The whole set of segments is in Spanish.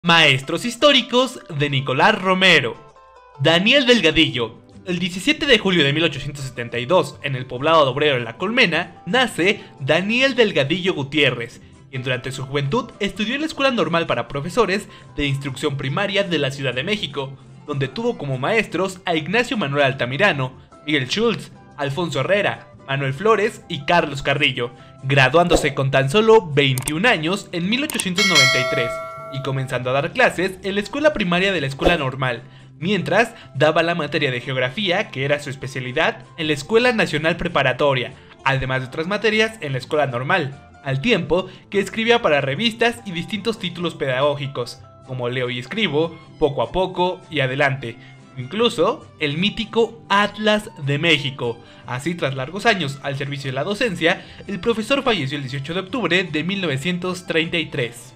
Maestros históricos de Nicolás Romero. Daniel Delgadillo. El 17 de julio de 1872, en el poblado de Obrero de La Colmena, nace Daniel Delgadillo Gutiérrez, quien durante su juventud estudió en la Escuela Normal para Profesores de Instrucción Primaria de la Ciudad de México, donde tuvo como maestros a Ignacio Manuel Altamirano, Miguel Schultz, Alfonso Herrera, Manuel Flores y Carlos Carrillo, graduándose con tan solo 21 años en 1893 y comenzando a dar clases en la escuela primaria de la Escuela Normal, mientras daba la materia de geografía, que era su especialidad, en la Escuela Nacional Preparatoria, además de otras materias en la Escuela Normal, al tiempo que escribía para revistas y distintos títulos pedagógicos, como Leo y Escribo, Poco a Poco y Adelante, incluso el mítico Atlas de México. Así, tras largos años al servicio de la docencia, el profesor falleció el 18 de octubre de 1933.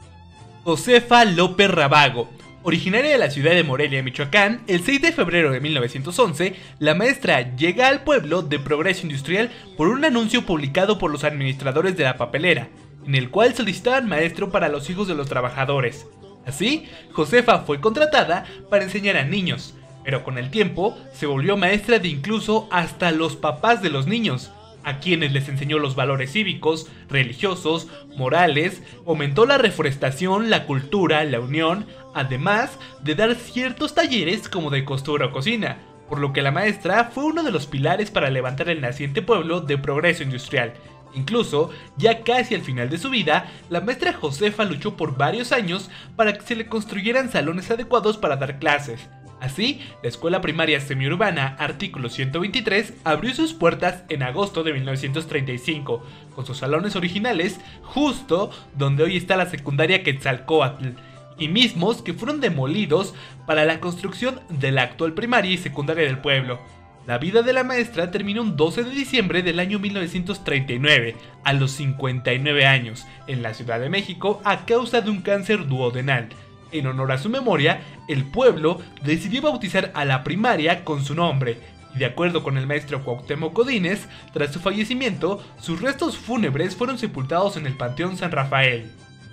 Josefa López Rábago. Originaria de la ciudad de Morelia, Michoacán, el 6 de febrero de 1911, la maestra llega al pueblo de Progreso Industrial por un anuncio publicado por los administradores de la papelera, en el cual solicitaban maestro para los hijos de los trabajadores. Así, Josefa fue contratada para enseñar a niños, pero con el tiempo se volvió maestra de incluso hasta los papás de los niños, a quienes les enseñó los valores cívicos, religiosos, morales, fomentó la reforestación, la cultura, la unión, además de dar ciertos talleres como de costura o cocina, por lo que la maestra fue uno de los pilares para levantar el naciente pueblo de Progreso Industrial. Incluso, ya casi al final de su vida, la maestra Josefa luchó por varios años para que se le construyeran salones adecuados para dar clases. Así, la escuela primaria semiurbana Artículo 123 abrió sus puertas en agosto de 1935, con sus salones originales justo donde hoy está la secundaria Quetzalcóatl, y mismos que fueron demolidos para la construcción de la actual primaria y secundaria del pueblo. La vida de la maestra terminó un 12 de diciembre del año 1939, a los 59 años, en la Ciudad de México a causa de un cáncer duodenal. En honor a su memoria, el pueblo decidió bautizar a la primaria con su nombre, y de acuerdo con el maestro Cuauhtémoc Godínez, tras su fallecimiento, sus restos fúnebres fueron sepultados en el Panteón San Rafael.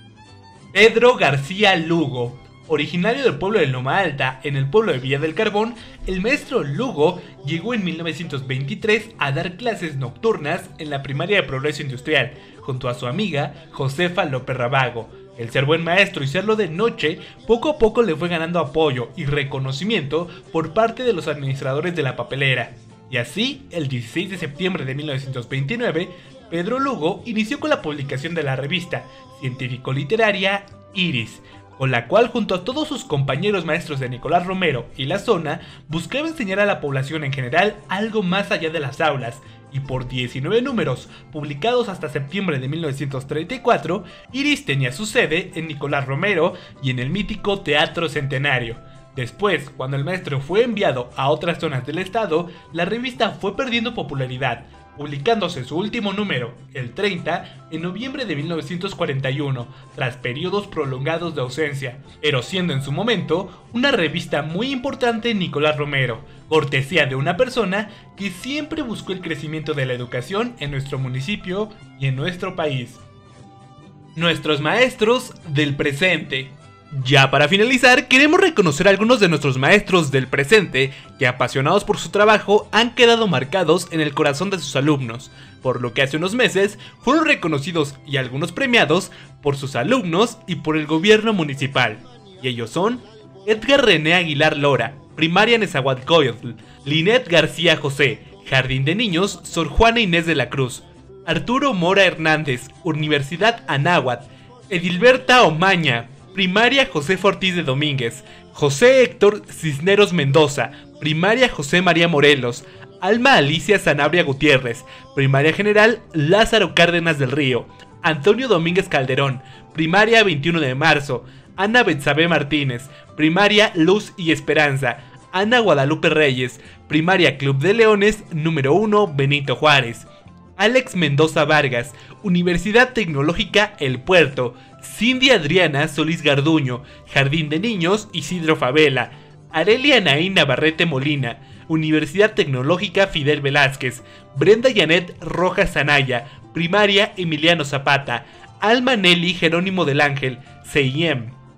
Pedro García Lugo. Originario del pueblo de Loma Alta, en el pueblo de Villa del Carbón, el maestro Lugo llegó en 1923 a dar clases nocturnas en la primaria de Progreso Industrial, junto a su amiga Josefa López Rábago. El ser buen maestro y serlo de noche, poco a poco le fue ganando apoyo y reconocimiento por parte de los administradores de la papelera. Y así, el 16 de septiembre de 1929, Pedro Lugo inició con la publicación de la revista científico-literaria Iris, con la cual junto a todos sus compañeros maestros de Nicolás Romero y la zona, buscaba enseñar a la población en general algo más allá de las aulas, y por 19 números, publicados hasta septiembre de 1934, Iris tenía su sede en Nicolás Romero y en el mítico Teatro Centenario. Después, cuando el maestro fue enviado a otras zonas del estado, la revista fue perdiendo popularidad, publicándose su último número, el 30, en noviembre de 1941, tras periodos prolongados de ausencia, pero siendo en su momento una revista muy importante en Nicolás Romero, cortesía de una persona que siempre buscó el crecimiento de la educación en nuestro municipio y en nuestro país. Nuestros maestros del presente. Ya para finalizar, queremos reconocer a algunos de nuestros maestros del presente que, apasionados por su trabajo, han quedado marcados en el corazón de sus alumnos, por lo que hace unos meses fueron reconocidos y algunos premiados por sus alumnos y por el gobierno municipal. Y ellos son Edgar René Aguilar Lora, primaria Nezahualcóyotl; Linet García José, Jardín de Niños Sor Juana Inés de la Cruz; Arturo Mora Hernández, Universidad Anáhuac; Edilberta Omaña, primaria José Ortiz de Domínguez; José Héctor Cisneros Mendoza, primaria José María Morelos; Alma Alicia Sanabria Gutiérrez, primaria general Lázaro Cárdenas del Río; Antonio Domínguez Calderón, primaria 21 de marzo; Ana Betsabe Martínez, primaria Luz y Esperanza; Ana Guadalupe Reyes, primaria Club de Leones número 1 Benito Juárez; Alex Mendoza Vargas, Universidad Tecnológica El Puerto; Cindy Adriana Solís Garduño, Jardín de Niños Isidro Favela; Arelia Anaí Navarrete Molina, Universidad Tecnológica Fidel Velázquez; Brenda Janet Rojas Anaya, primaria Emiliano Zapata; Alma Nelly Jerónimo del Ángel, CIEM;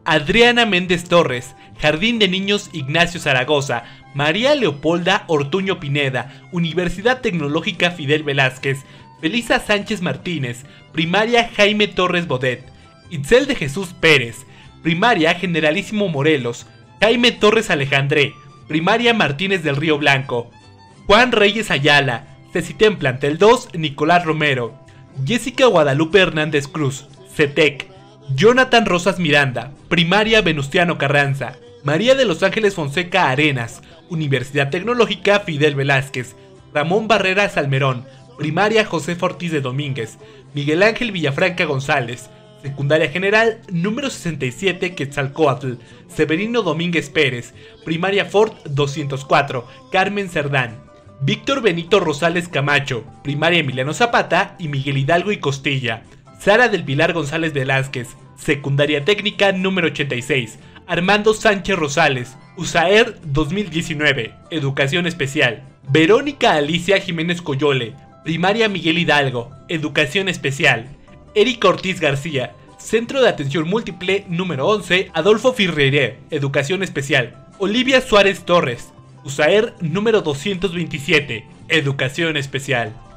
Adriana Méndez Torres, Jardín de Niños Ignacio Zaragoza, María Leopolda Ortuño Pineda, Universidad Tecnológica Fidel Velázquez, Felisa Sánchez Martínez, Primaria Jaime Torres Bodet, Itzel de Jesús Pérez, Primaria Generalísimo Morelos, Jaime Torres Alejandré, Primaria Martínez del Río Blanco, Juan Reyes Ayala, Cecitén Plantel 2, Nicolás Romero, Jessica Guadalupe Hernández Cruz, CETEC, Jonathan Rosas Miranda, Primaria Venustiano Carranza, María de los Ángeles Fonseca Arenas, Universidad Tecnológica Fidel Velázquez, Ramón Barrera Salmerón, Primaria José Ortiz de Domínguez, Miguel Ángel Villafranca González, Secundaria General número 67 Quetzalcóatl, Severino Domínguez Pérez, Primaria Ford 204, Carmen Cerdán, Víctor Benito Rosales Camacho, Primaria Emiliano Zapata y Miguel Hidalgo y Costilla, Sara del Pilar González Velázquez, Secundaria Técnica número 86, Armando Sánchez Rosales, USAER 2019, Educación Especial, Verónica Alicia Jiménez Coyole, Primaria Miguel Hidalgo, Educación Especial, Erika Ortiz García, Centro de Atención Múltiple número 11, Adolfo Firreire, Educación Especial, Olivia Suárez Torres, USAER número 227, Educación Especial.